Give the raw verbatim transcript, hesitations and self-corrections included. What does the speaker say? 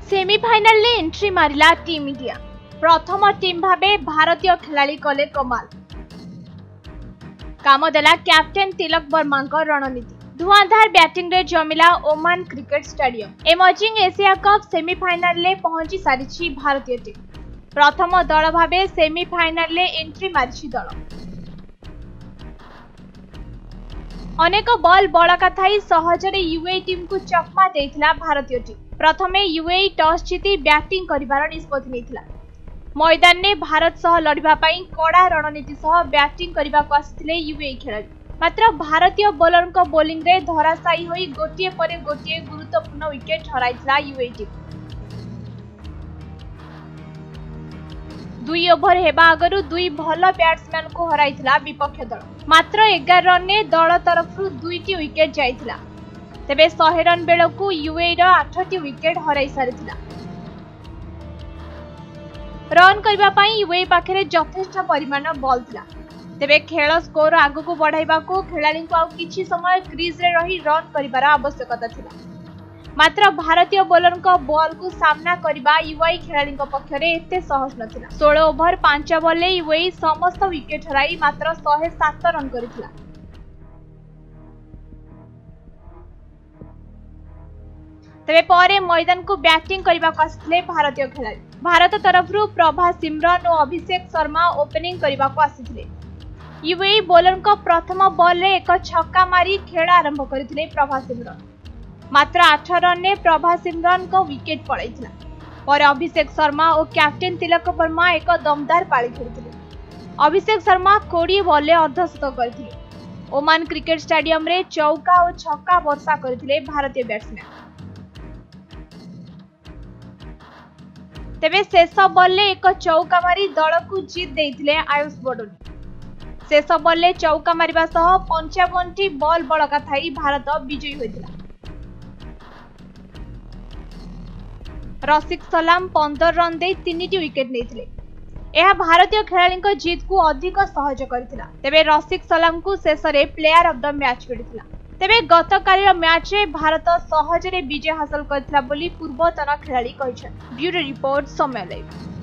Semi-final ले entry मारिला team India. प्रथम टीम भाबे भारतीय खिलाड़ी कले कमाल। काम देला कैप्टेन तिलक वर्मा रणनीति। धुआंधार बैटिंग रे जमिला Oman cricket stadium. Emerging Asia cup semifinal ले पहुंची सारिछि भारतीय टीम। प्रथम दल भाबे सेमिफाइनाल ले एंट्री मारिछि दल। अनेक बॉल बड़का थाई सहजरे यूएई टीम को चकमा देइथिला भारतीय टीम। प्रथमे यूएई टॉस जीति बैटिंग करिवार निष्पत्ति नेइथिला। मैदान में भारत सह लड़िबा पई कड़ा रणनीति सह बैटिंग करबा को आसिथिले यूएई खेलाड़ी। मात्र भारतीय बोलर को बॉलिंग रे धराशायी होई गोटिए परे गोटिए गुरुत्वपूर्ण विकेट हराइथिला यूएई टीम। दुई ओभर हेबा आगरु दुई भल बैट्समैन को हराइथिला विपक्ष दल। मात्र एगार रन ने दल तरफरु दुईटी विकेट जाइथिला। तेबे सौ रन बेलकु यूएई रो आठटी विकेट हराई सारिथिला। रन करबा पई यूएई पाखरे यथेष्ट परिमाण बॉल थिला। तेबे खेल स्कोर आगु को बढ़ाइबा को खेलाड़ी को आउ किछि समय क्रीज रे रही रन करिवार आवश्यकता थिला। मात्र भारतीय बोलर को बॉल को सामना करबा यूएई खेलाड़ी पक्ष रे एते सहज नथिला। सोलह ओभर पांच बॉल ले यूएई समस्त विकेट हराई मात्र एक सौ सात रन करिथिला। तेबे परे मैदान को बैटिंग करबा को आसिथिले भारतीय खेलाड़ी। भारत तरफरु प्रभा सिमरन और अभिषेक शर्मा ओपनिंग करबा को आसिथिले। यूएई बोलर को प्रथम बॉल रे एक छक्का मारी खेल आरंभ करथिले प्रभा सिमरन। मात्र आठ रन ने प्रभा सिमरन को विकेट पड़ाइथिला। पर अभिषेक शर्मा और कैप्टेन तिलक वर्मा एक दमदार पारी खेलिथिले। अभिषेक शर्मा बीस बॉल ले अर्धशतक करथिले। ओमान क्रिकेट स्टेडियम रे चौका और छक्का वर्षा करथिले भारतीय बैट्समैन। तेबे शेष बॉल ले एक चौका मारी दल को जीत देइथिले आयुष बडोनी। शेष बॉल ले चौका मारिबा सह पचावन टी बॉल बड़का थाई भारत विजयी होइथिला। रसिक सलाम पंद्रह रन दे तीन टी विकेट नेइथिले। यह भारतीय खेलाड़ी को जीत को अधिक सहज करथिला। तेबे रसिक सलाम को शेष रे प्लेयर ऑफ द मैच मिलिथिला। तेबे गतकालीर मैच रे भारत सहजरे विजय हासिल करथिला बोली पूर्वतन खेलाड़ी कहिछन। Bureau report Samaya live.